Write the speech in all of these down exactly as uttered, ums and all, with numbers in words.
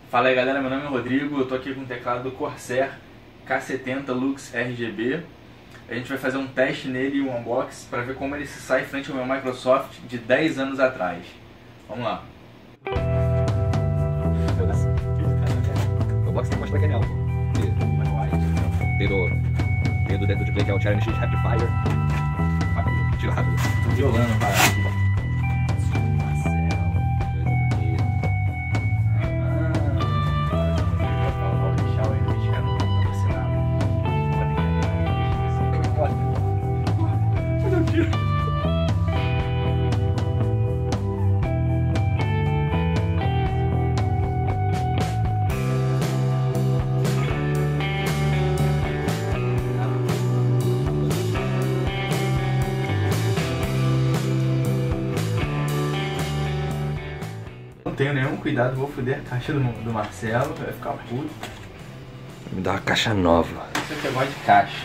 Fala aí galera, meu nome é Rodrigo, eu tô aqui com o teclado do Corsair K setenta Lux R G B. A gente vai fazer um teste nele e um unboxing para ver como ele se sai frente ao meu Microsoft de dez anos atrás. Vamos lá. O box tem que mostrar que é real. Dedo dentro de play que é o Cherry M X Amplifier. Tiro rápido. Violando, parado. Não tenho nenhum cuidado, vou foder a caixa do, do Marcelo, vai ficar puto. Me dá uma caixa nova. Isso aqui é gosto de caixa.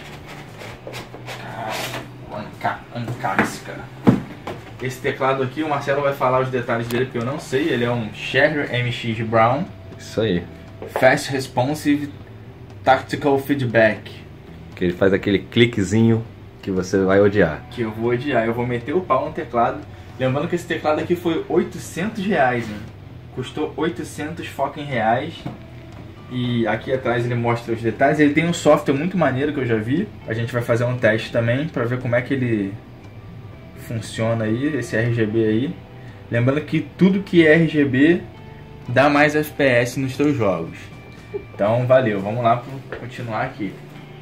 Anca, ancasca. Esse teclado aqui, o Marcelo vai falar os detalhes dele porque eu não sei. Ele é um Shure M X Brown. Isso aí. Fast Responsive Tactical Feedback. Que ele faz aquele cliquezinho que você vai odiar. Que eu vou odiar. Eu vou meter o pau no teclado. Lembrando que esse teclado aqui foi oitocentos reais, hein? Custou oitocentos fucking reais. E aqui atrás ele mostra os detalhes. Ele tem um software muito maneiro que eu já vi. A gente vai fazer um teste também para ver como é que ele funciona aí, esse R G B aí. Lembrando que tudo que é R G B dá mais F P S nos teus jogos. Então valeu, vamos lá para continuar aqui.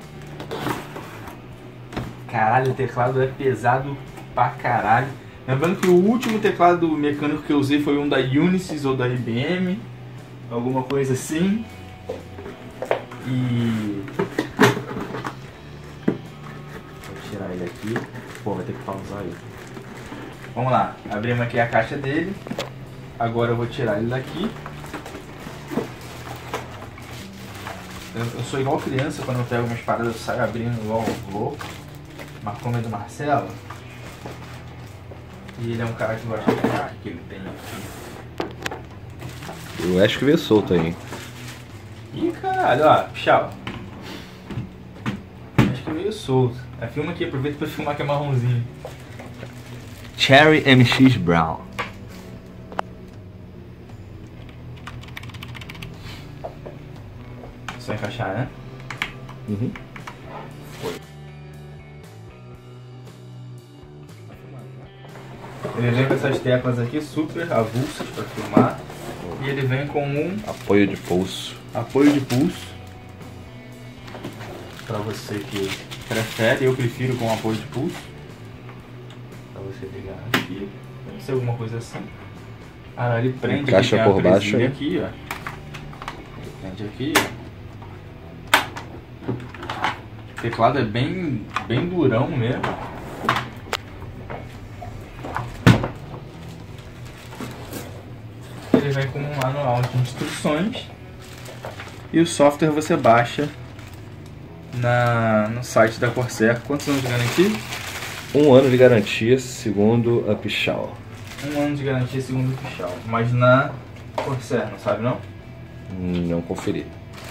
Caralho, o teclado é pesado pra caralho. Lembrando que o último teclado mecânico que eu usei foi um da Unisys ou da I B M, alguma coisa assim. E vou tirar ele aqui. Pô, vai ter que pausar ele. Vamos lá, abrimos aqui a caixa dele. Agora eu vou tirar ele daqui. Eu, eu sou igual criança, quando eu pego umas paradas eu saio abrindo igual louco. Mas como é do Marcelo, e ele é um cara que gosta de ah, que ele tem aqui. Eu acho que veio solto aí. Ih, caralho, ó, tchau. Acho que veio solto. É, filma aqui, aproveita pra filmar que é marronzinho. Cherry M X Brown. Só encaixar, né? Uhum. Foi. Ele vem com essas teclas aqui super avulsas para filmar. E ele vem com um Apoio de pulso. apoio de pulso. Para você que prefere, eu prefiro com apoio de pulso. Para você ligar aqui. Deve ser alguma coisa assim. Ah, ele prende Encaixa aqui, por baixo. Aqui, ó. Ele prende aqui, ó. O teclado é bem, bem durão mesmo. Ele vem com um manual de instruções e o software você baixa na, no site da Corsair. Quantos anos de garantia? Um ano de garantia, segundo a Pichal. Um ano de garantia segundo o Pichal. Mas na Corsair, não sabe não? Não conferi.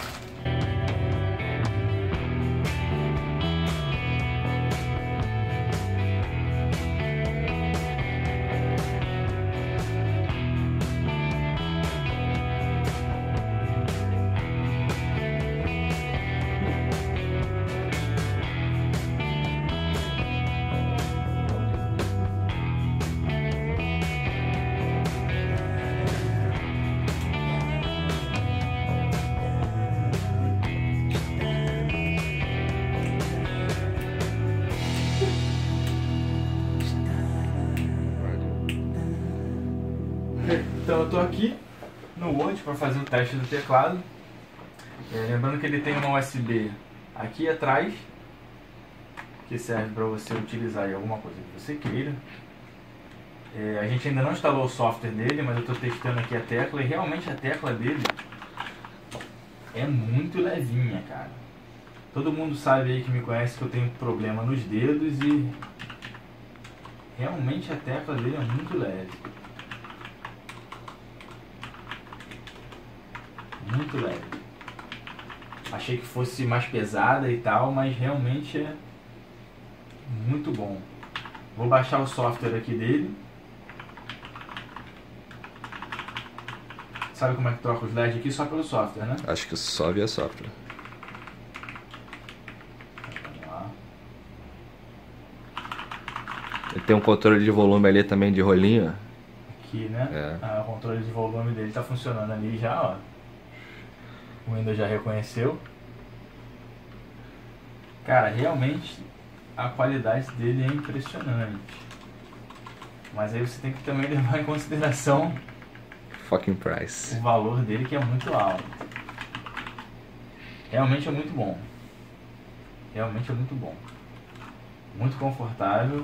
Então eu tô aqui no Word para fazer o teste do teclado. É, lembrando que ele tem uma U S B aqui atrás, que serve para você utilizar em alguma coisa que você queira. É, a gente ainda não instalou o software dele, mas eu estou testando aqui a tecla e realmente a tecla dele é muito levinha, cara. Todo mundo sabe aí que me conhece que eu tenho problema nos dedos e realmente a tecla dele é muito leve. muito leve. Achei que fosse mais pesada e tal, mas realmente é muito bom. Vou baixar o software aqui dele. Sabe como é que troca os L E D aqui? Só pelo software, né? Acho que só via software. Vamos lá. Ele tem um controle de volume ali também de rolinho. Aqui, né? É. Ah, o controle de volume dele tá funcionando ali já, ó. O Windows já reconheceu. Cara, realmente a qualidade dele é impressionante. Mas aí você tem que também levar em consideração Fucking price. o valor dele, que é muito alto. Realmente é muito bom. Realmente é muito bom. Muito confortável.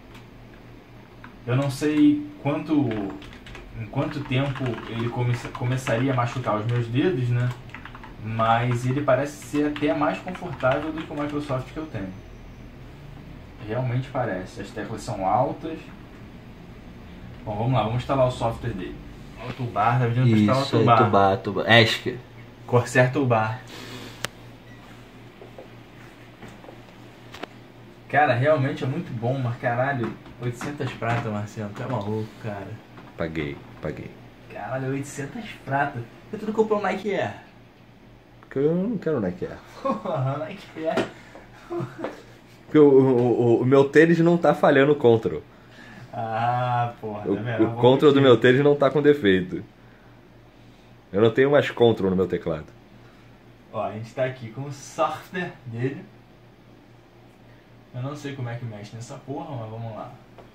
Eu não sei quanto, em quanto tempo ele come, começaria a machucar os meus dedos, né? Mas ele parece ser até mais confortável do que o Microsoft que eu tenho. Realmente parece. As teclas são altas. Bom, vamos lá, vamos instalar o software dele. Olha o toolbar, tá pedindo pra instalar o Isso aí, toolbar. tubar, tubar. Esk. Corsair toolbar. Cara, realmente é muito bom, mas caralho, oitocentas pratas, Marcelo, tu é maluco, cara. Paguei, paguei. Caralho, oitocentas pratas. Por que tu não comprou um Nike Air? Porque eu não quero Nike Air. Porra, Nike Air. Porque o, o, o meu tênis não tá falhando o control. Ah, porra, tá O, vendo? o control do meu tênis não tá com defeito. Eu não tenho mais control no meu teclado. Ó, a gente tá aqui com o software dele. Eu não sei como é que mexe nessa porra, mas vamos lá.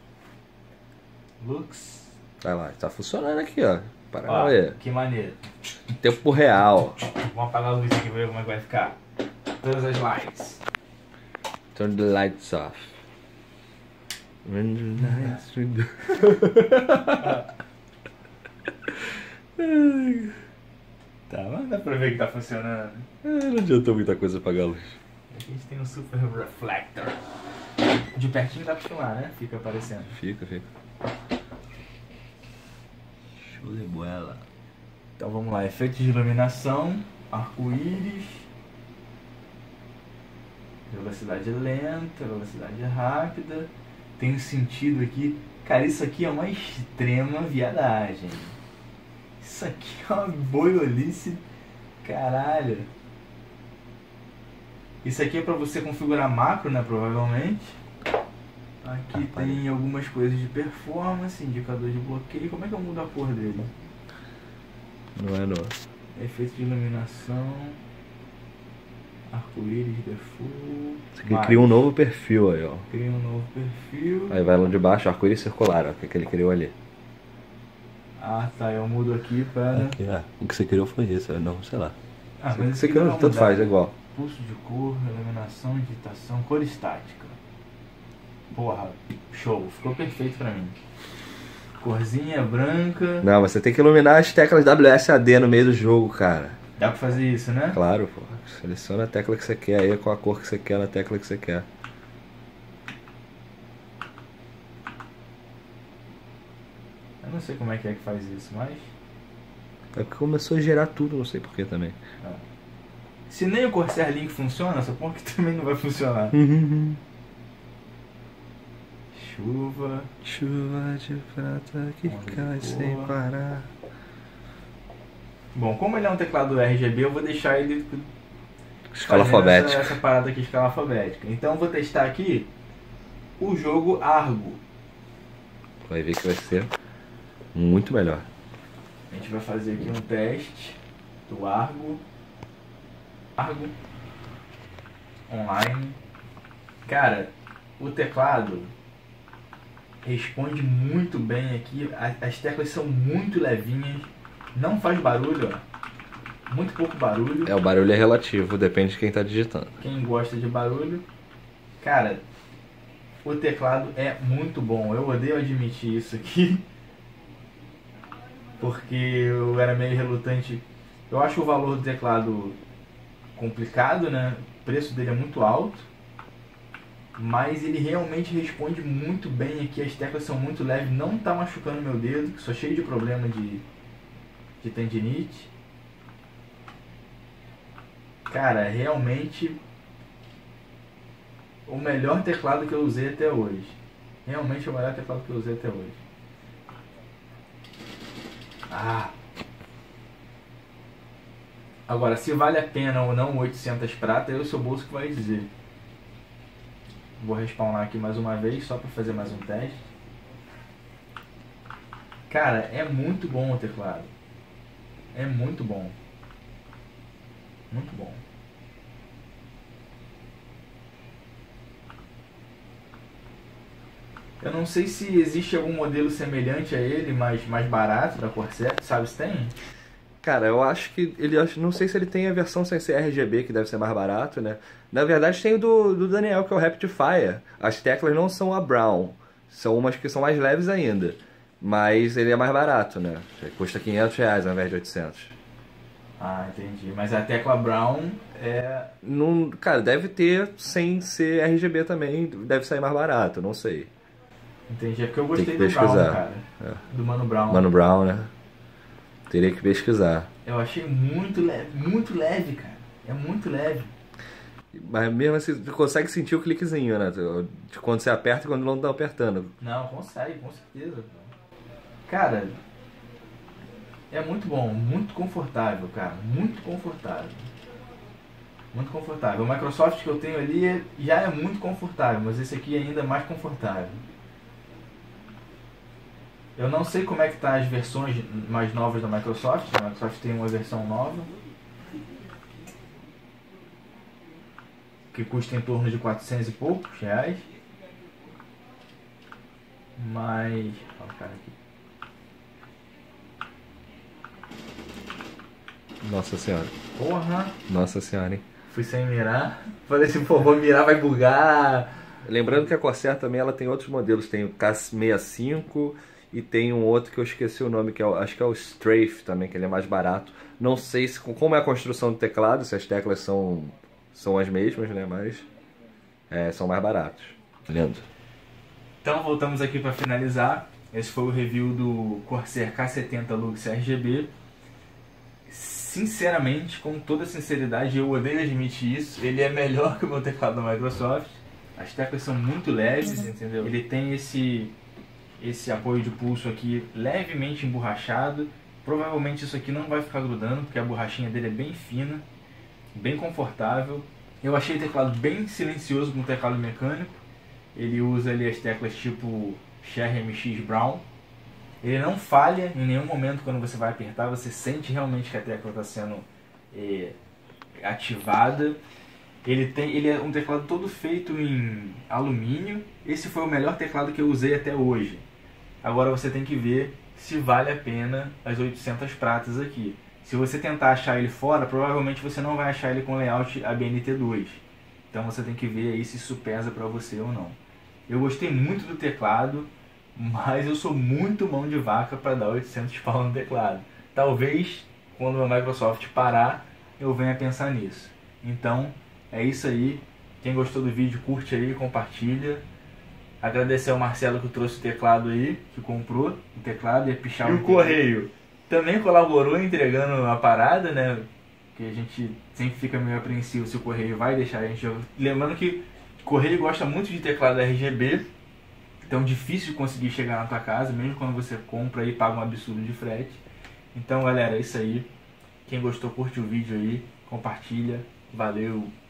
Lux. Vai lá, tá funcionando aqui, ó. Ó, Paranauê. que maneiro. Tempo real. Vamos apagar a luz aqui pra ver como é que vai ficar. Todas as lights. Turn the lights off. When the lights Tá, mas dá pra ver que tá funcionando. Não adiantou muita coisa apagar a luz. Aqui a gente tem um Super Reflector. De pertinho dá pra filmar, né? Fica aparecendo. Fica, fica. Show de bola. Então vamos lá, efeitos de iluminação, arco-íris, velocidade lenta, velocidade rápida, tem um sentido aqui. Cara, isso aqui é uma extrema viadagem. Isso aqui é uma boiolice, caralho. Isso aqui é pra você configurar macro, né, provavelmente. Aqui tem algumas coisas de performance, indicador de bloqueio. Como é que eu mudo a cor dele? Não é não. Efeito de iluminação, arco-íris, default. Isso aqui cria um novo perfil aí, ó. Cria um novo perfil. Aí vai lá de baixo, arco-íris circular, ó, que é que ele criou ali. Ah, tá, eu mudo aqui para... Aqui, ah, o que você criou foi isso, não, sei lá. Ah, Você, mas você aqui criou, dá pra tanto mudar. faz, é igual. Pulso de cor, iluminação, digitação, cor estática. Porra, show, ficou perfeito pra mim. Corzinha branca. Não, você tem que iluminar as teclas W S A D no meio do jogo, cara. Dá pra fazer isso, né? Claro, pô. Seleciona a tecla que você quer aí, com a cor que você quer na tecla que você quer. Eu não sei como é que é que faz isso, mas... É porque começou a gerar tudo, não sei porquê também. Não. Se nem o Corsair Link funciona, essa porra que também não vai funcionar. Chuva. Chuva de prata que Onde cai for. sem parar. Bom, como ele é um teclado R G B, eu vou deixar ele Escala fazendo alfabética. Essa, essa parada aqui, escala alfabética. Então eu vou testar aqui o jogo Argo. Vai ver que vai ser muito melhor. A gente vai fazer aqui um teste do Argo. Argo online. Cara, o teclado responde muito bem aqui. As teclas são muito levinhas. Não faz barulho, ó. Muito pouco barulho. É, o barulho é relativo, depende de quem tá digitando. Quem gosta de barulho, cara, o teclado é muito bom. Eu odeio admitir isso aqui, porque eu era meio relutante. Eu acho o valor do teclado complicado, né? O preço dele é muito alto, mas ele realmente responde muito bem aqui. As teclas são muito leves, não tá machucando meu dedo, que sou cheio de problema de, de tendinite. Cara, realmente o melhor teclado que eu usei até hoje. Realmente o melhor teclado que eu usei até hoje. Ah. Agora, se vale a pena ou não oitocentos prata, é o seu bolso que vai dizer. Vou respawnar aqui mais uma vez, só para fazer mais um teste. Cara, é muito bom o teclado. É muito bom. Muito bom. Eu não sei se existe algum modelo semelhante a ele, mas mais barato da Corsair. Sabe se tem? Cara, eu acho que ele, acho- não sei se ele tem a versão sem ser R G B, que deve ser mais barato, né? Na verdade tem o do, do Daniel, que é o Rapidfire. As teclas não são a Brown, são umas que são mais leves ainda. Mas ele é mais barato, né? Custa quinhentos reais ao invés de oitocentos. Ah, entendi. Mas a tecla Brown é... Não, cara, deve ter sem ser R G B também, deve sair mais barato, não sei. Entendi. É porque eu Tem gostei que do Brown, pesquisar. cara. É. Do Mano Brown. Mano Brown, né? Teria que pesquisar. Eu achei muito leve, muito leve, cara. É muito leve. Mas mesmo assim, tu consegue sentir o cliquezinho, né? De quando você aperta e quando não tá apertando. Não, consegue, com certeza. Cara, é muito bom, muito confortável, cara. Muito confortável. Muito confortável. O Microsoft que eu tenho ali é- já é muito confortável, mas esse aqui é ainda mais confortável. Eu não sei como é que tá as versões mais novas da Microsoft. A Microsoft tem uma versão nova que custa em torno de quatrocentos e poucos reais. Mas... Ó, o cara aqui. Nossa senhora. Porra! Nossa senhora, hein? Fui sem mirar. Falei assim, pô, vou mirar, vai bugar. Lembrando que a Corsair também ela tem outros modelos. Tem o K sessenta e cinco e tem um outro que eu esqueci o nome, que é o- acho que é o Strafe também, que ele é mais barato. Não sei se, como é a construção do teclado, se as teclas são, são as mesmas, né? Mas é, são mais baratos. Lindo. Então voltamos aqui para finalizar. Esse foi o review do Corsair K setenta Lux R G B. Sinceramente, com toda sinceridade, eu odeio admitir isso, ele é melhor que o meu teclado da Microsoft. As teclas são muito leves, entendeu? Ele tem esse, esse apoio de pulso aqui levemente emborrachado. Provavelmente isso aqui não vai ficar grudando, porque a borrachinha dele é bem fina, bem confortável. Eu achei o teclado bem silencioso com o teclado mecânico. Ele usa ali as teclas tipo Sherry M X Brown. Ele não falha em nenhum momento quando você vai apertar, você sente realmente que a tecla está sendo é, ativada. Ele, tem, ele é um teclado todo feito em alumínio. Esse foi o melhor teclado que eu usei até hoje. Agora você tem que ver se vale a pena as oitocentas pratas aqui. Se você tentar achar ele fora, provavelmente você não vai achar ele com layout A B N T dois. Então você tem que ver aí se isso pesa para você ou não. Eu gostei muito do teclado, mas eu sou muito mão de vaca para dar oitocentos pau no teclado. Talvez quando a Microsoft parar, eu venha pensar nisso. Então é isso aí. Quem gostou do vídeo, curte aí, compartilha. Agradecer ao Marcelo que trouxe o teclado aí, que comprou o teclado e a pichar o correio. Também colaborou entregando a parada, né? Que a gente sempre fica meio apreensivo se o correio vai deixar a gente. Lembrando que o correio gosta muito de teclado R G B, então difícil de conseguir chegar na tua casa, mesmo quando você compra e paga um absurdo de frete. Então galera, é isso aí. Quem gostou, curte o vídeo aí, compartilha. Valeu!